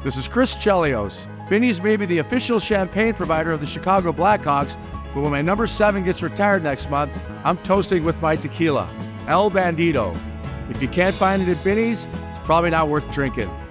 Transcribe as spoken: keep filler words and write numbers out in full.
This is Chris Chelios. Binny's may be the official champagne provider of the Chicago Blackhawks, but when my number seven gets retired next month, I'm toasting with my tequila, El Bandito. If you can't find it at Binny's, it's probably not worth drinking.